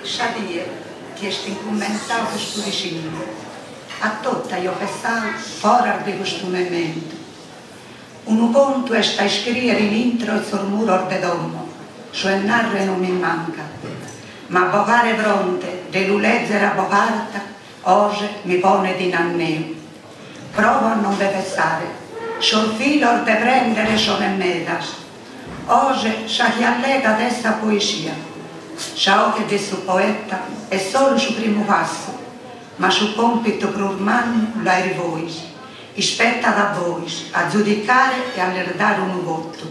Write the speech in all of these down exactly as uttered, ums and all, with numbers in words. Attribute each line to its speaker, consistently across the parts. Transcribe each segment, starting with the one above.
Speaker 1: Sabia che è incommensato questo vicino. A tutta io pensavo fuori di questo momento. Un punto è sta scrivere l'intro e sul muro de domo, cioè narre non mi manca. Ma bocare pronte, de lu leggere a bocarta, oggi mi pone di nanneo. Provo a non pensare, sul filo de prendere sono in medas. Oggi c'è chi allega questa poesia. Ciò che di su poeta è solo il primo passo, ma sul compito per umano lo è voi. Spetta da voi a giudicare e a dare un voto.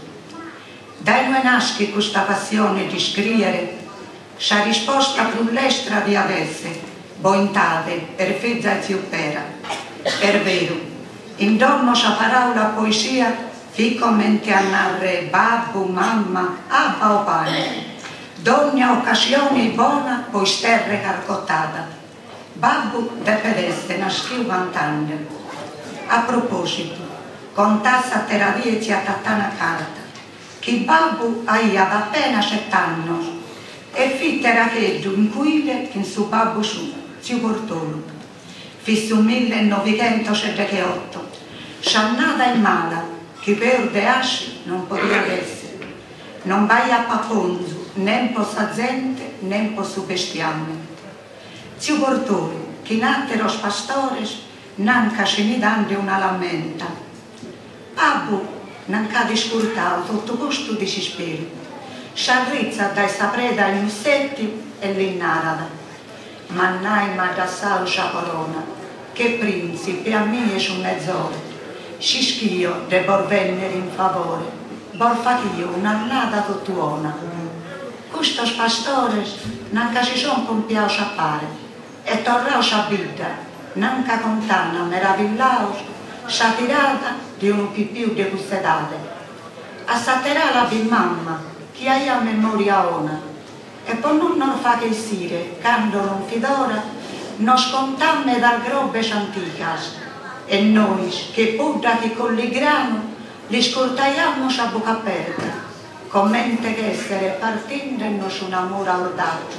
Speaker 1: Dai noi nasce questa passione di scrivere, c'è risposta più lestra di adesso, bontate, per fezza e ziupera. È vero, in dono c'è parola poesia, fi commenti a narre babbo, mamma, abba o pane. D'ogni occasione buona, poi sterre carcottata. Babbo deve essere nasciuto vant'anni. A proposito, contasse a terapia e a tattana carta, che babbo aveva appena sett'anni e fittera che in cui che in suo babbo su, si portò. Fisso millenovecentosettantotto, sciannata in mala, che per de asci non poteva essere. Non vai a paponzu, né po sa gente, né po su bestiame. Zio portò, che nattero pastores, nanca ce ne dande una lamenta. Babbo nanca discoltava tutto questo desispero. S'arrizza dai sapreda in insetti e l'innarada. Mannai ma da salcia corona, che principe a me su mezz'ora. Si schio de bor vennere in favore, bor fachio un'annata tottuona. Questos pastores nanca si son compiaus a pare, e torraus a vita, nanca contana meravillaus, sa tirata di un pipiu de custedate. A saterà la bimamma, chi hai a memoria ona, e poi non non fa che sire, quando non fidora, nos contamme dal grobbe anticas, e noi, che pudda che con li grano, li scortaiamo a bocca aperta, commente che essere partendonos un amore audace.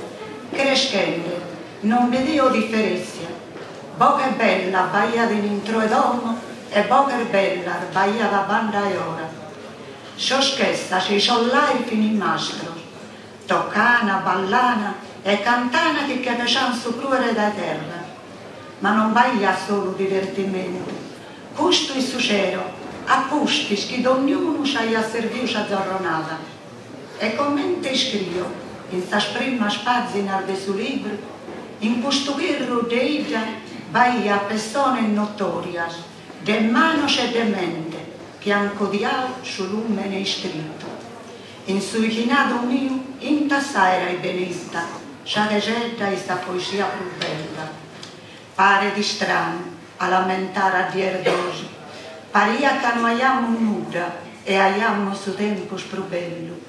Speaker 1: Crescendo, non vedevo differenza. Bocca bella, baia dentro ed uomo, e bocca bella, baia da banda e ora. Soschesta, si sollai fino in mastro, toccana, ballana e cantana che che facciano su cruere da terra. Ma non baia solo divertimento. Questo è succero, a pusti che ognuno ci ha servito a giornata. E commente scrivo, in sta prima pagina del suo libro, in questo guerro de ida, baia persone notorias, de manos e de mente, che han codiato sull'umene iscritto. In sui chinato mio, in tassaera e benetta, c'ha regetta questa poesia più bella. Pare di strano a lamentare a dir dosi, paria che non abbiamo nuda e abbiamo su tempo sprubello.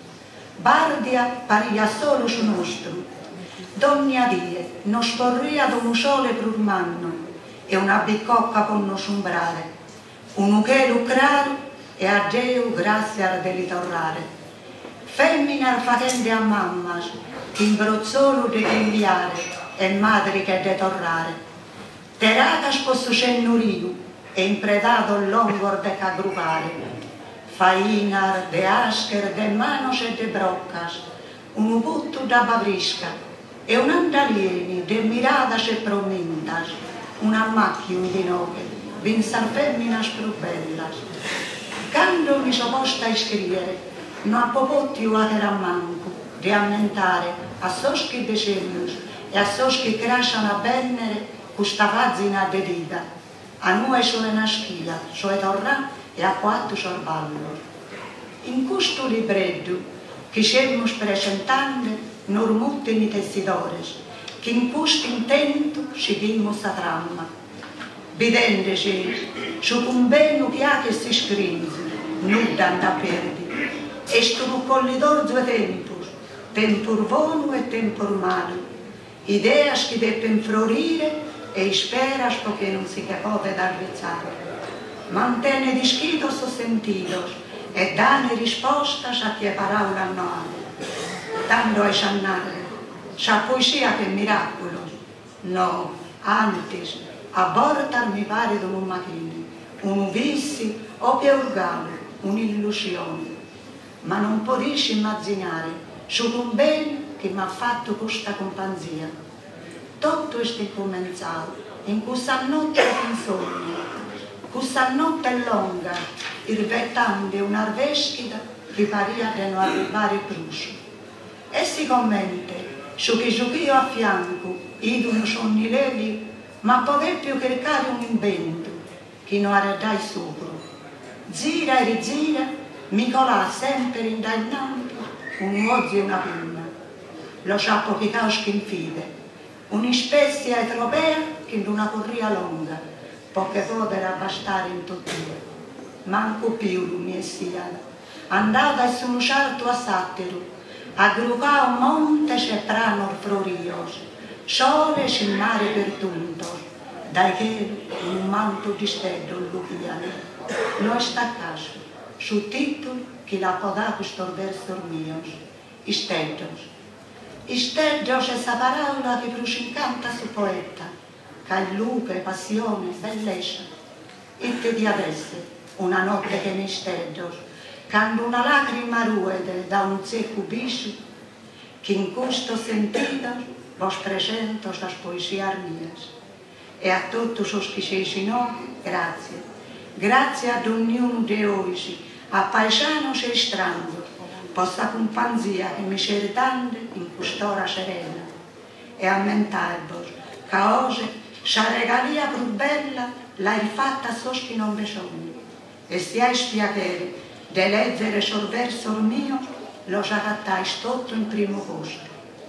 Speaker 1: Bardia paria solo su nostro. Donna die, nos porria da un sole per manno e una bicocca con nos umbrare, un uchelo claro e a Dio grazie del ritornare. Femmina facende a mamma, che imbrozzolo di inviare e madri che de torrare. Teracas posso cennurio e impredato l'ongor de cagrupare. Fainar de ascher de manos e de broccas, un butto da bavrisca e un andalieni de miradas e promintas, una macchia di noche, vinsar femminas più bellas. Quando mi sono posta a scrivere, non ho potuto a manco di ammentare a soschi decennus e a soschi crescano a bennere questa pagina de vita. A noi sono una schila, sono torrà e a quattro sorballo. In questo libretto che stiamo presentando, non molti i tessitori, che in questo intento seguimmo questa trama. Vedendoci su convegno che ha che si scrive, nulla da perdere, e sto collidor due tempos, tempor buono e tempor malo, ideas che devono florire e speras perché non si può dar rizzare. Mantene dischitos o sentidos e dane rispostas a che parola no ha. Dando a sannare, c'ha poesia che miracolo. No, antes, a volta mi pare come un macchina, un vissi o piurgalo, un'illusione. Ma non potessi immaginare su un bene che mi ha fatto questa compagnia. Tutto è cominciato in questa notte di insonnia, questa notte lunga, irvetando una veschida che paria di non arrivare bruscio. E sicuramente, su che io a fianco, idono sonni levi, ma poter più cercare un invento che non arredai sopra. Gira e rigira, mi colà sempre in dainante un uozo e una pinna. Lo sciappo che causca in fide, un'ispezia etropea che in una corria lunga, poche poter bastare in tutti. Manco più lui sia, andata su un certo a Sattero, a grucà un monte c'è prano florios, sole c'è mare per tunto, dai che un manto di steddo lupiano. Non sta a caso, su titolo che la podà questo verso mio, steddos. Steddos è essa parola che più incanta su poeta, che luce, passione, bellezza. E te di adesso, una notte che mi steddos, quando una lacrima ruede da un secco biso, che in questo sentito vos presento las poesias mías. E a tutti os che ci no, grazie. Grazie ad ognuno di oggi, a paesanos e stranieri, questa compagnia che mi cercando in quest'ora serena. E a mentarvos che oggi la regalia più bella l'hai fatta a sos che non bisogna. E se hai spiacere di leggere sul verso mio, lo agattai tutto in primo posto.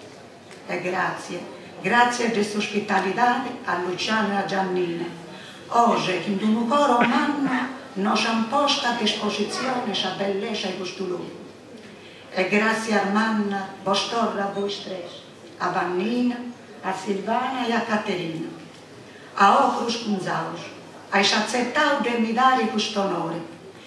Speaker 1: E grazie, grazie di questa ospitalità a Luciano e a Giannina. Oggi, in un coro umano, non ci hanno posto a disposizione la bellezza di questo luogo. E grazie a Armanna, vostorra a voi stessi, a Vannina, a Silvana e a Caterina, a Ocrus Cunzaus, hai accettato di mi dare questo onore.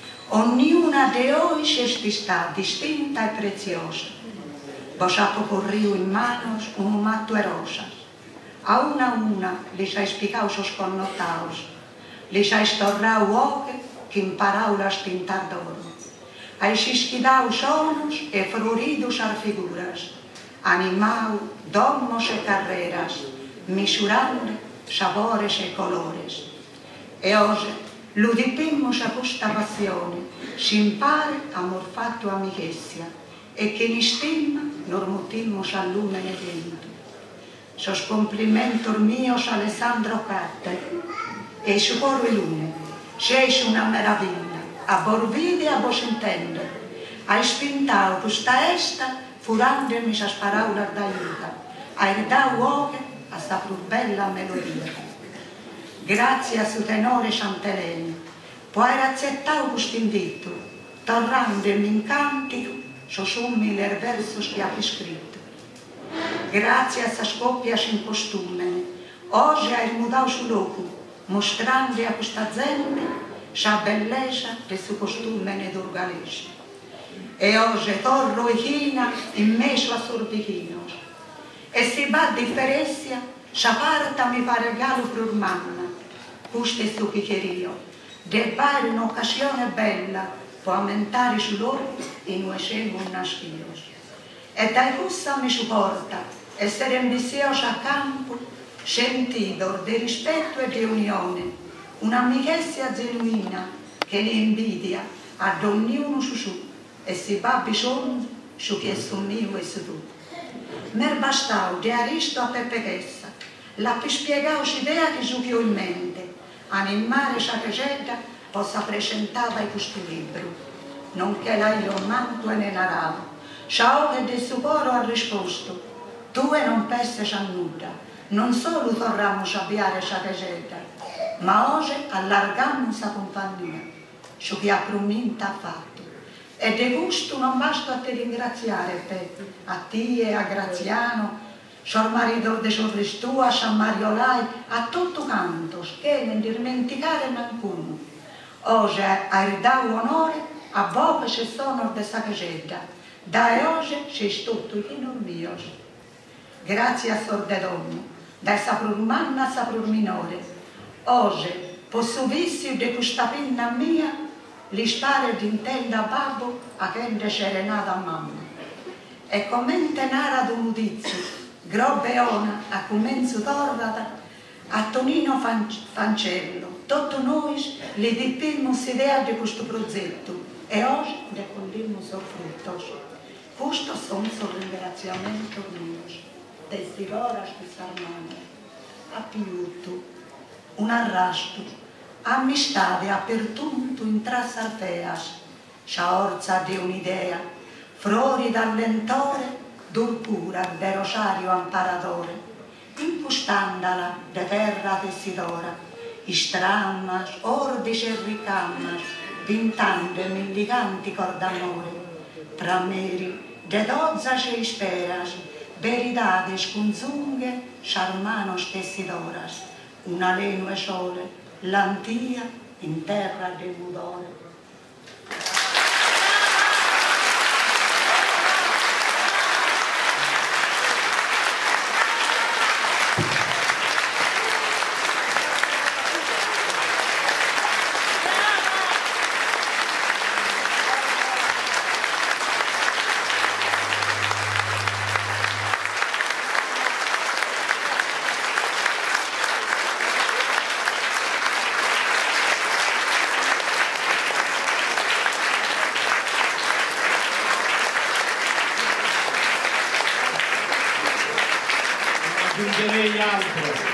Speaker 1: Ognuna di voi è stata distinta e preziosa. Vos ha corrido in manos un matto e rosas. A una a una les ha explicado sus connotados, les ha estorrado oque que imparado las pintar d'oro. Ha esquidado sonos e florido as figuras, animado domos e carreras, misurando sabores e colores. E hoje, ludipimos a questa passione, si impara amor fatto amicizia, e che in stima normutimos al lume e vento. Sos complimentos míos a Alessandro Carter, e su coro e lume, sei una meraviglia, a vos vide e a vos intendere, hai spintado questa esta furandomi as paraulas d'aiuta, hai dato oche a sta più bella melodia. Grazie a suo tenore Sant'Elena, può aver accettato questo invito, tornandomi in cantico sos umili versos che ha scritto. Grazie a questa scoppia in costume, oggi hai mudato su loco, mostrando a questa gente la bellezza del suo costume d'orgalese. E oggi torno e china in mezzo a sorbichinos. E si va a differenza, la parte mi fa regalo per mamma. Questo è il suo piccherio, di fare un'occasione bella per aumentare su loro e noi siamo nascidos. E da questa mi supporta essere ambiziosa a campo, sentito di rispetto e di unione, un'amicizia genuina che ne invidia ad ognuno su su e si va bisogno su chi è su mio e su tu. Mer bastau di Aristo a Peppe Chessa, la più spiegata idea che su che ho in mente, animare sa recetta possa presentare in questo libro, nonché lei lo manto e ne narrava. Ciao che del suo coro ha risposto, tu e non peste a nulla, non solo torniamo a avviare sa recetta, ma oggi allarghiamo sa compagnia, su che ha prominta ha fatto. E di gusto non basta a te ringraziare, Peppe, a te e a Graziano, Sor Marito de Sorristù, a San Mariolai, a tutto canto, che non dimenticare mancuno. Oggi hai dato onore a voi che sono di sa recetta, da oggi sei tutto i non mio. grazie a sorde donne, da saprur manna a saprur minore. Oggi posso vissi di questa penna mia l'istare di intenda babbo a che c'era nata mamma. E commente nara d'un udizio, grobbeona a comenzo torvata, a Tonino Fancello, tutti noi le dittimmo l'idea di questo progetto e oggi ne cogliamo il frutto. Questo sono il ringraziamento mio, desde ora questa armana, a piuto, un arrasto, amistà apertunto in trasarfeas, sciorza di un'idea, frori dall'entore, d'urcura de rosario amparadore, impostandala de terra tessidora, istrammas, ordice e ricammas, pintando milliganti cor d'amore, tra meri, de dozzace isperas, veridades cunzunghe, charmanos tessidoras, una lenue sole, l'antia in terra del mudore.
Speaker 2: Aggiungerei altro.